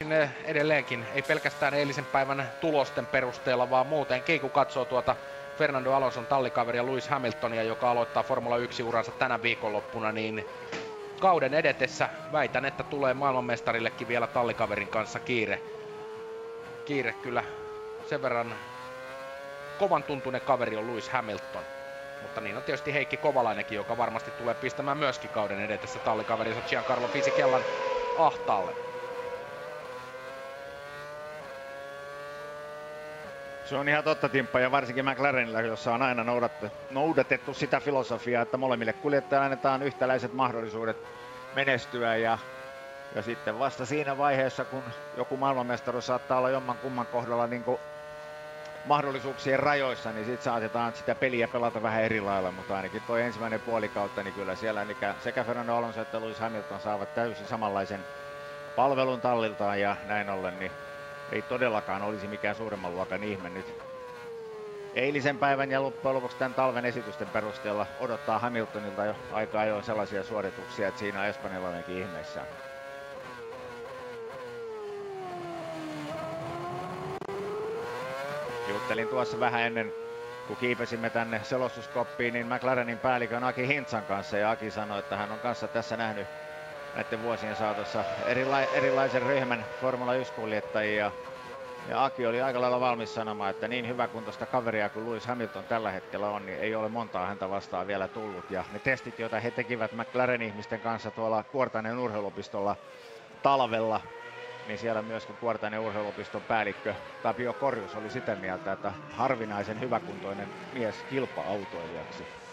edelleenkin, ei pelkästään eilisen päivän tulosten perusteella, vaan muutenkin, kun katsoo tuota Fernando Alonson tallikaveria Lewis Hamiltonia, joka aloittaa Formula 1-uransa tänä viikonloppuna, niin kauden edetessä väitän, että tulee maailmanmestarillekin vielä tallikaverin kanssa kiire. Kiire kyllä, sen verran kovan tuntuinen kaveri on Lewis Hamilton. Mutta niin on tietysti Heikki Kovalainenkin, joka varmasti tulee pistämään myöskin kauden edetessä tallikaverinsa Giancarlo Fisicellan ahtaalle. Se on ihan totta, Timppa, ja varsinkin McLarenilla, jossa on aina noudatettu sitä filosofiaa, että molemmille kuljettajille annetaan yhtäläiset mahdollisuudet menestyä, ja sitten vasta siinä vaiheessa, kun joku maailmanmestaruus saattaa olla jomman kumman kohdalla niin kuin mahdollisuuksien rajoissa, niin sitten saatetaan sitä peliä pelata vähän eri lailla, mutta ainakin tuo ensimmäinen puolikautta, niin kyllä siellä sekä Fernando Alonso että Lewis Hamilton saavat täysin samanlaisen palvelun talliltaan, ja näin ollen niin ei todellakaan olisi mikään suuremman luokan ihme nyt eilisen päivän ja loppujen lopuksi tämän talven esitysten perusteella odottaa Hamiltonilta jo aika ajoin sellaisia suorituksia, että siinä on espanjalainenkin ihmeissään. Juttelin tuossa vähän ennen, kun kiipesimme tänne selostuskoppiin, niin McLarenin päällikön Aki Hintsan kanssa, ja Aki sanoi, että hän on kanssa tässä nähnyt näiden vuosien saatossa erilaisen ryhmän Formula 1-kuljettajia. Ja Aki oli aika lailla valmis sanomaan, että niin hyväkuntoista kaveria kuin Lewis Hamilton tällä hetkellä on, niin ei ole montaa häntä vastaan vielä tullut. Ja ne testit, joita he tekivät McLaren-ihmisten kanssa tuolla Kuortainen urheiluopistolla talvella, niin siellä myöskin Kuortainen urheiluopiston päällikkö Tapio Korjus oli sitä mieltä, että harvinaisen hyväkuntoinen mies kilpa-autoilijaksi.